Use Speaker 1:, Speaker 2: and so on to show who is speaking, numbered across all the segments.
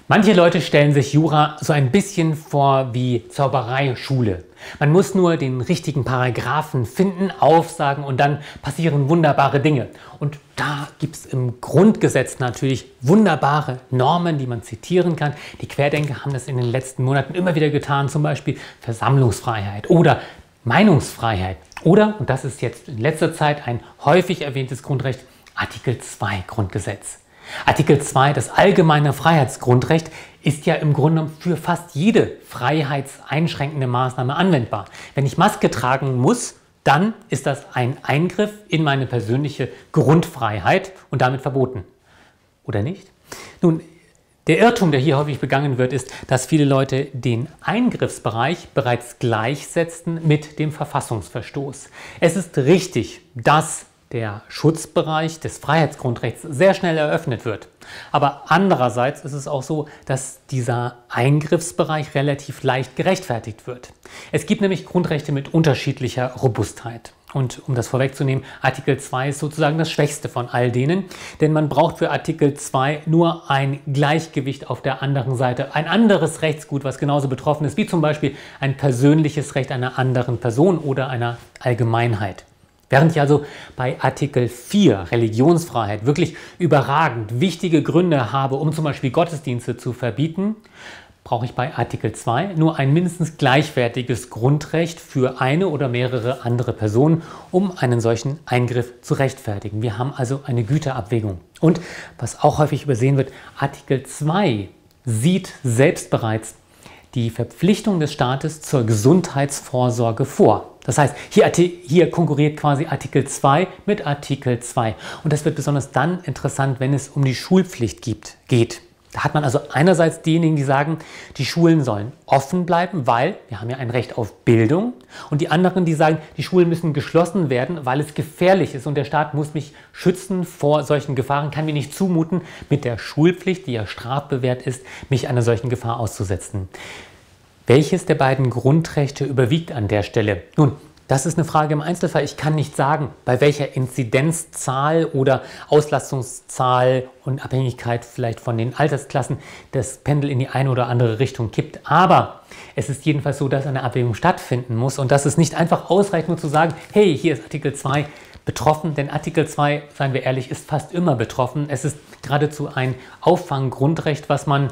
Speaker 1: Manche Leute stellen sich Jura so ein bisschen vor wie Zauberei-Schule. Man muss nur den richtigen Paragraphen finden, aufsagen und dann passieren wunderbare Dinge. Und da gibt es im Grundgesetz natürlich wunderbare Normen, die man zitieren kann. Die Querdenker haben das in den letzten Monaten immer wieder getan, zum Beispiel Versammlungsfreiheit oder Meinungsfreiheit. Oder, und das ist jetzt in letzter Zeit ein häufig erwähntes Grundrecht, Artikel 2 Grundgesetz. Artikel 2, das allgemeine Freiheitsgrundrecht, ist ja im Grunde für fast jede freiheitseinschränkende Maßnahme anwendbar. Wenn ich Maske tragen muss, dann ist das ein Eingriff in meine persönliche Grundfreiheit und damit verboten. Oder nicht? Nun, der Irrtum, der hier häufig begangen wird, ist, dass viele Leute den Eingriffsbereich bereits gleichsetzen mit dem Verfassungsverstoß. Es ist richtig, dass der Schutzbereich des Freiheitsgrundrechts sehr schnell eröffnet wird. Aber andererseits ist es auch so, dass dieser Eingriffsbereich relativ leicht gerechtfertigt wird. Es gibt nämlich Grundrechte mit unterschiedlicher Robustheit. Und um das vorwegzunehmen, Artikel 2 ist sozusagen das Schwächste von all denen, denn man braucht für Artikel 2 nur ein Gleichgewicht auf der anderen Seite, ein anderes Rechtsgut, was genauso betroffen ist, wie zum Beispiel ein persönliches Recht einer anderen Person oder einer Allgemeinheit. Während ich also bei Artikel 4 Religionsfreiheit wirklich überragend wichtige Gründe habe, um zum Beispiel Gottesdienste zu verbieten, brauche ich bei Artikel 2 nur ein mindestens gleichwertiges Grundrecht für eine oder mehrere andere Personen, um einen solchen Eingriff zu rechtfertigen. Wir haben also eine Güterabwägung. Und was auch häufig übersehen wird, Artikel 2 sieht selbst bereits die Verpflichtung des Staates zur Gesundheitsvorsorge vor. Das heißt, hier konkurriert quasi Artikel 2 mit Artikel 2. Und das wird besonders dann interessant, wenn es um die Schulpflicht geht. Da hat man also einerseits diejenigen, die sagen, die Schulen sollen offen bleiben, weil wir haben ja ein Recht auf Bildung. Und die anderen, die sagen, die Schulen müssen geschlossen werden, weil es gefährlich ist. Und der Staat muss mich schützen vor solchen Gefahren, kann mir nicht zumuten, mit der Schulpflicht, die ja strafbewehrt ist, mich einer solchen Gefahr auszusetzen. Welches der beiden Grundrechte überwiegt an der Stelle? Nun, das ist eine Frage im Einzelfall. Ich kann nicht sagen, bei welcher Inzidenzzahl oder Auslastungszahl und Abhängigkeit vielleicht von den Altersklassen das Pendel in die eine oder andere Richtung kippt. Aber es ist jedenfalls so, dass eine Abwägung stattfinden muss und dass es nicht einfach ausreicht, nur zu sagen, hey, hier ist Artikel 2 betroffen, denn Artikel 2, seien wir ehrlich, ist fast immer betroffen. Es ist geradezu ein Auffanggrundrecht, was man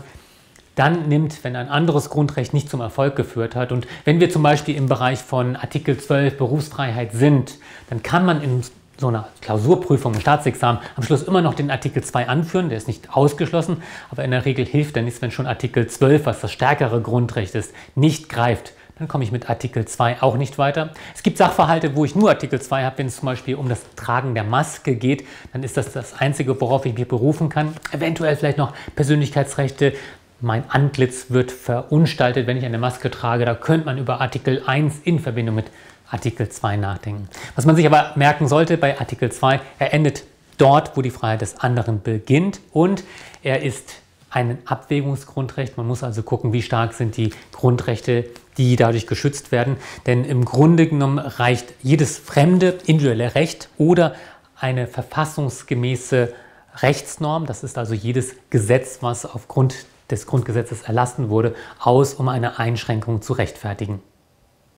Speaker 1: dann nimmt, wenn ein anderes Grundrecht nicht zum Erfolg geführt hat. Und wenn wir zum Beispiel im Bereich von Artikel 12 Berufsfreiheit sind, dann kann man in so einer Klausurprüfung, im Staatsexamen, am Schluss immer noch den Artikel 2 anführen. Der ist nicht ausgeschlossen, aber in der Regel hilft er nichts, wenn schon Artikel 12, was das stärkere Grundrecht ist, nicht greift. Dann komme ich mit Artikel 2 auch nicht weiter. Es gibt Sachverhalte, wo ich nur Artikel 2 habe, wenn es zum Beispiel um das Tragen der Maske geht. Dann ist das das Einzige, worauf ich mich berufen kann. Eventuell vielleicht noch Persönlichkeitsrechte. Mein Antlitz wird verunstaltet, wenn ich eine Maske trage. Da könnte man über Artikel 1 in Verbindung mit Artikel 2 nachdenken. Was man sich aber merken sollte bei Artikel 2, er endet dort, wo die Freiheit des anderen beginnt und er ist ein Abwägungsgrundrecht. Man muss also gucken, wie stark sind die Grundrechte, die dadurch geschützt werden. Denn im Grunde genommen reicht jedes fremde individuelle Recht oder eine verfassungsgemäße Rechtsnorm, das ist also jedes Gesetz, was aufgrund des Grundgesetzes erlassen wurde, aus, um eine Einschränkung zu rechtfertigen.